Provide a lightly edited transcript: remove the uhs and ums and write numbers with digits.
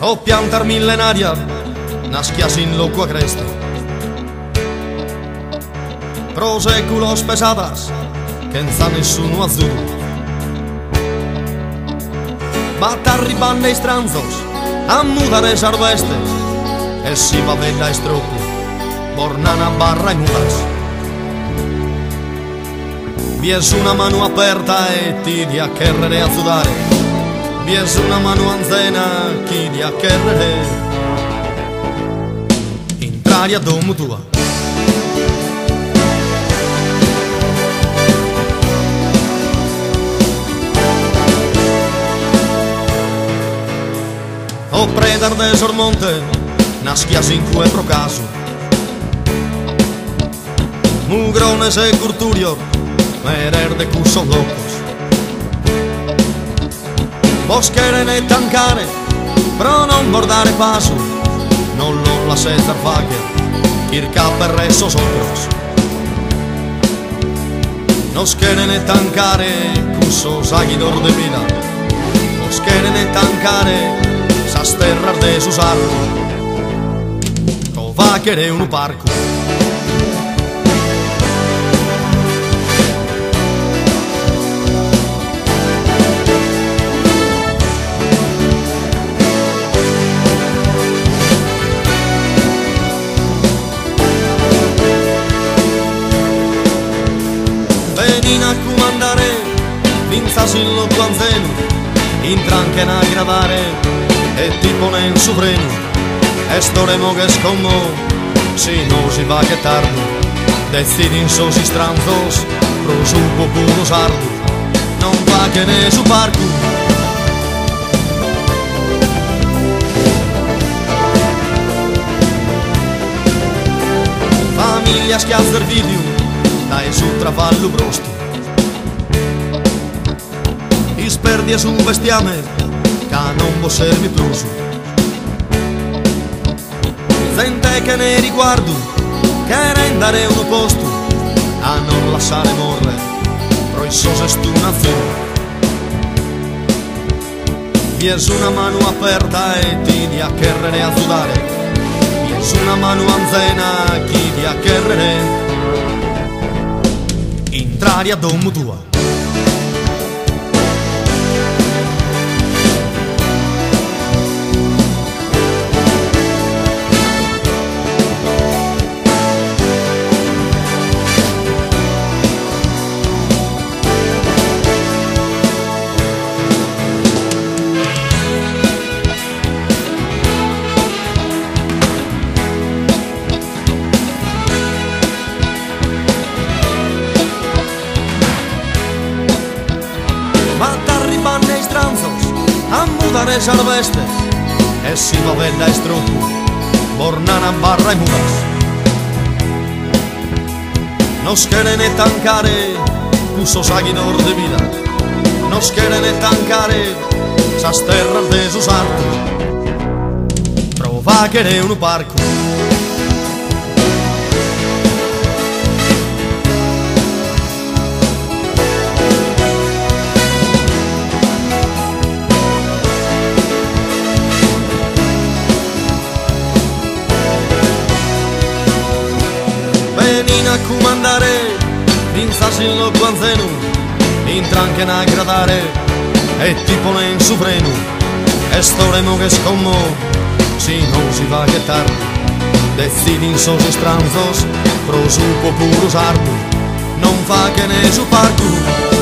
o piantar millenaria nascia sin locua creste. Pro séculos pesadas que enza nessuno azzurro. Batarri banne e stranzos a mudare sarvestes e si va bella e stroppo bornana barra e mudas. Vi es una mano aperta e ti di a cherrere a sudare. Vi es una mano anzena chi di a cherrere intrare a domo tua. O predar de sormonte naschia sin cue pro caso. Mugrones e curturio merer de cusos locos. Vos queren e tancare pro non bordare paso. Non lo lasce zarfache circa per esos otros. Nos queren e tancare cusos aguidor de vida. Nos queren e tancare esas terras de sus árboles. O va a querer un parco. Venin a comandare vinza sin lo guanzeno intranquen a gradare e ti ponen su freno. Estoremo che scommo si no si va che tardi decidin sosi stranzos pro su popolo sardo non va che ne su parco. Famiglia schiazza il video dai su travallo brosto isperdi su un bestiame che non può servi plus. Gente che ne riguardo che rendere un posto a non lasciare morre pro il sose stu nazione. Vi es una mano aperta e ti di a cherrere a sudare. Vi es una mano anzena chi di a cherrere intrare a domo tua. Banne e stranzos a mudare salvestes e si va bella e stroppo bornana barra e mudas. Nos quieren e tancare cusos aguidor de vida. Nos quieren e tancare esas terras de sus artes. Prova quere un parco. Venin a comandare vinza sin lo guanzeno intranquen a gradare e ti ponen su freno. Estoremo che scommo si non si va che tardi decidin sosi stranzos pro su popolo sardo non fa che ne su parco.